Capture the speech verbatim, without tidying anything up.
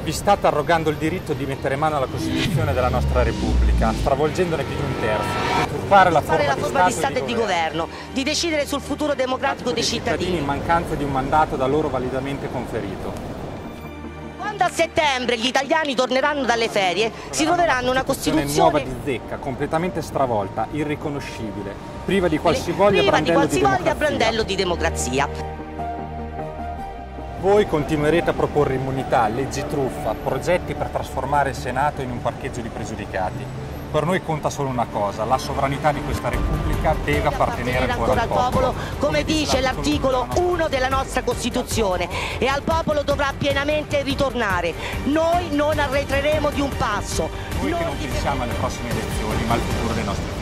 Vi state arrogando il diritto di mettere mano alla Costituzione della nostra Repubblica, stravolgendone più di un terzo, di deturpare la forma, la di, forma Stato di Stato e di governo, di decidere sul futuro democratico dei cittadini. in mancanza di un mandato da loro validamente conferito. Quando a settembre gli italiani torneranno dalle ferie, si troveranno una Costituzione nuova di zecca, completamente stravolta, irriconoscibile, priva di qualsivoglia priva di brandello di qualsivoglia democrazia. brandello di democrazia. Voi continuerete a proporre immunità, leggi truffa, progetti per trasformare il Senato in un parcheggio di pregiudicati. Per noi conta solo una cosa: la sovranità di questa Repubblica deve appartenere ancora al popolo, popolo, come dice l'articolo uno della nostra Costituzione, e al popolo dovrà pienamente ritornare. Noi non arretreremo di un passo. Noi che non pensiamo alle prossime elezioni, ma al futuro dei nostri